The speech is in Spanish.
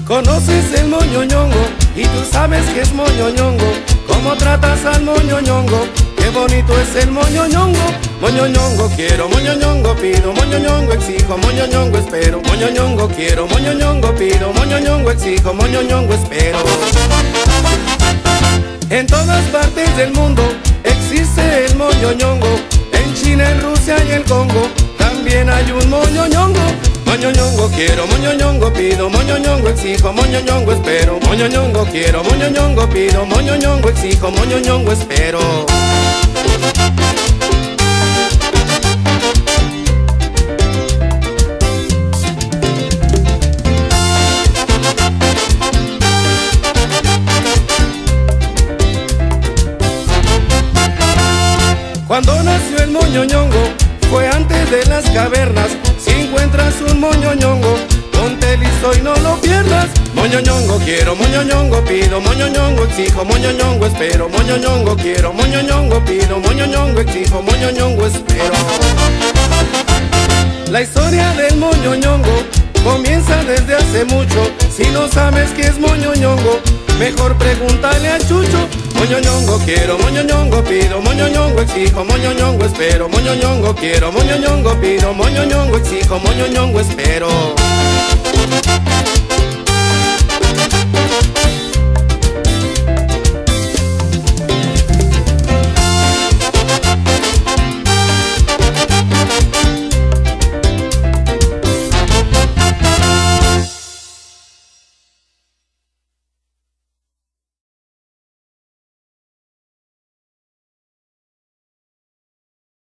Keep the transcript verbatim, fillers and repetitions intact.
Conoces el moñoñongo y tú sabes que es moñoñongo. ¿Cómo tratas al moñoñongo? Qué bonito es el moñoñongo. Moñoñongo quiero, moñoñongo pido, moñoñongo exijo, moñoñongo espero. Moñoñongo quiero, moñoñongo pido, moñoñongo exijo, moñoñongo espero. En todas partes del mundo existe el moñoñongo. En China, en Rusia y el Congo también hay un moñoñongo. Moñoñongo quiero, moñoñongo pido, moñoñongo exijo, moñoñongo espero. Moñoñongo quiero, moñoñongo pido, moñoñongo exijo, moñoñongo espero. Cuando nació el moñoñongo fue antes de las cavernas. Si encuentras un moñoñongo, ponte listo y no lo pierdas. Moñoñongo quiero, moñoñongo pido, moñoñongo exijo, moñoñongo espero. Moñoñongo quiero, moñoñongo pido, moñoñongo exijo, moñoñongo espero. La historia del moñoñongo comienza desde hace mucho. Si no sabes qué es moñoñongo, mejor pregúntale a Chucho. Moñoñongo quiero, moñoñongo pido, moñoñongo exijo, moñoñongo espero. Moñoñongo quiero, moñoñongo pido, moñoñongo exijo, moñoñongo espero.